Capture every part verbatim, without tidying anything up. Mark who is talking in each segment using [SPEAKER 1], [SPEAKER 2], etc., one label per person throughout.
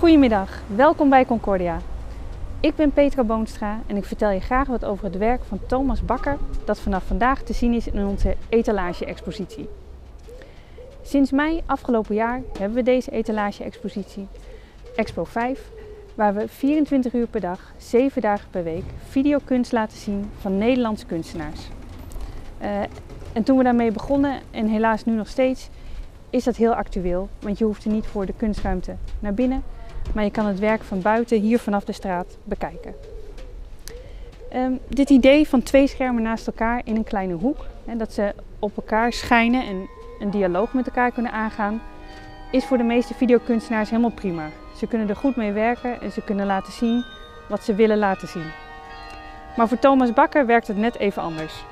[SPEAKER 1] Goedemiddag, welkom bij Concordia. Ik ben Petra Boonstra en ik vertel je graag wat over het werk van Thomas Bakker dat vanaf vandaag te zien is in onze etalage-expositie. Sinds mei afgelopen jaar hebben we deze etalage-expositie, Expo vijf, waar we vierentwintig uur per dag, zeven dagen per week videokunst laten zien van Nederlandse kunstenaars. Uh, en toen we daarmee begonnen, en helaas nu nog steeds, is dat heel actueel, want je hoeft er niet voor de kunstruimte naar binnen, maar je kan het werk van buiten, hier vanaf de straat, bekijken. Um, dit idee van twee schermen naast elkaar in een kleine hoek, hè, dat ze op elkaar schijnen en een dialoog met elkaar kunnen aangaan, is voor de meeste videokunstenaars helemaal prima. Ze kunnen er goed mee werken en ze kunnen laten zien wat ze willen laten zien. Maar voor Thomas Bakker werkt het net even anders.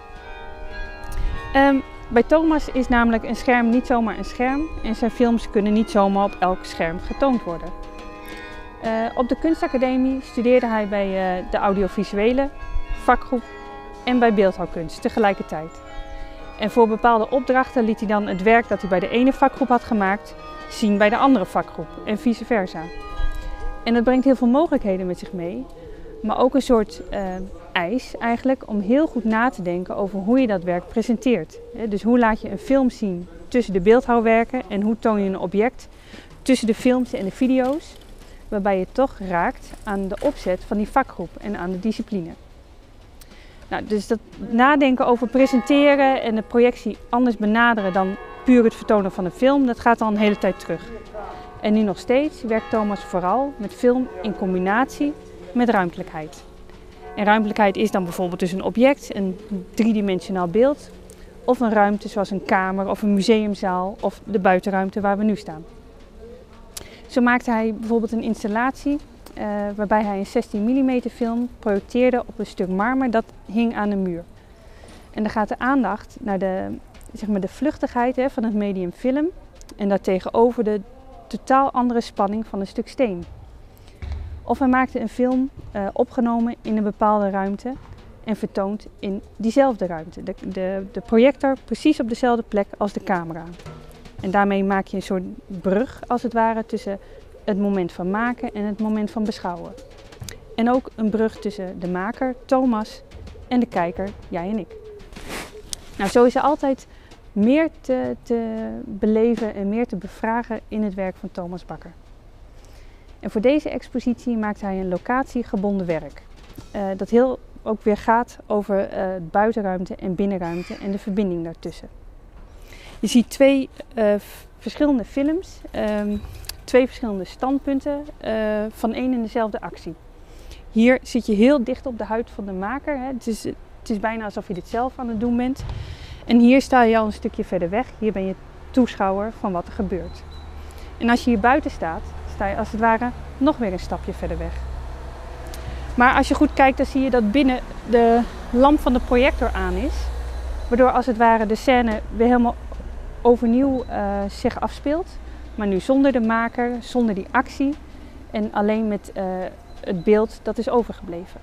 [SPEAKER 1] Um, bij Thomas is namelijk een scherm niet zomaar een scherm en zijn films kunnen niet zomaar op elk scherm getoond worden. Uh, op de Kunstacademie studeerde hij bij uh, de audiovisuele vakgroep en bij beeldhouwkunst tegelijkertijd. En voor bepaalde opdrachten liet hij dan het werk dat hij bij de ene vakgroep had gemaakt zien bij de andere vakgroep en vice versa. En dat brengt heel veel mogelijkheden met zich mee, maar ook een soort uh, eis eigenlijk om heel goed na te denken over hoe je dat werk presenteert. Dus hoe laat je een film zien tussen de beeldhouwwerken en hoe toon je een object tussen de films en de video's, waarbij je toch raakt aan de opzet van die vakgroep en aan de discipline. Nou, dus dat nadenken over presenteren en de projectie anders benaderen dan puur het vertonen van een film, dat gaat al een hele tijd terug. En nu nog steeds werkt Thomas vooral met film in combinatie met ruimtelijkheid. En ruimtelijkheid is dan bijvoorbeeld dus een object, een driedimensionaal beeld, of een ruimte zoals een kamer of een museumzaal of de buitenruimte waar we nu staan. Zo maakte hij bijvoorbeeld een installatie uh, waarbij hij een zestien millimeter film projecteerde op een stuk marmer dat hing aan een muur. En dan gaat de aandacht naar de, zeg maar de vluchtigheid hè, van het medium film en daartegenover de totaal andere spanning van een stuk steen. Of hij maakte een film uh, opgenomen in een bepaalde ruimte en vertoond in diezelfde ruimte. De, de, de projector precies op dezelfde plek als de camera. En daarmee maak je een soort brug als het ware tussen het moment van maken en het moment van beschouwen. En ook een brug tussen de maker, Thomas, en de kijker, jij en ik. Nou, zo is er altijd meer te, te beleven en meer te bevragen in het werk van Thomas Bakker. En voor deze expositie maakt hij een locatiegebonden werk. Uh, dat heel ook weer gaat over uh, buitenruimte en binnenruimte en de verbinding daartussen. Je ziet twee uh, verschillende films, um, twee verschillende standpunten uh, van één en dezelfde actie. Hier zit je heel dicht op de huid van de maker. Hè. Het is, het is bijna alsof je dit zelf aan het doen bent. En hier sta je al een stukje verder weg. Hier ben je toeschouwer van wat er gebeurt. En als je hier buiten staat, sta je als het ware nog weer een stapje verder weg. Maar als je goed kijkt, dan zie je dat binnen de lamp van de projector aan is. Waardoor als het ware de scène weer helemaal overnieuw uh, zich afspeelt. Maar nu zonder de maker, zonder die actie en alleen met uh, het beeld dat is overgebleven.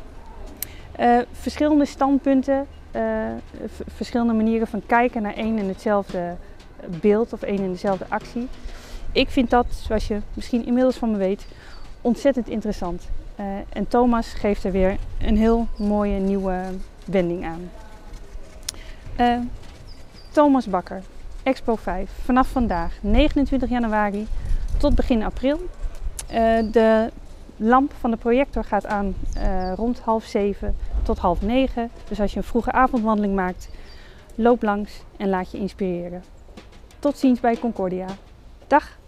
[SPEAKER 1] Uh, verschillende standpunten, uh, verschillende manieren van kijken naar één en hetzelfde beeld of één en dezelfde actie. Ik vind dat, zoals je misschien inmiddels van me weet, ontzettend interessant. Uh, en Thomas geeft er weer een heel mooie nieuwe wending aan. Uh, Thomas Bakker, Expo vijf, vanaf vandaag negenentwintig januari tot begin april. Uh, de lamp van de projector gaat aan uh, rond half zeven tot half negen. Dus als je een vroege avondwandeling maakt, loop langs en laat je inspireren. Tot ziens bij Concordia. Dag!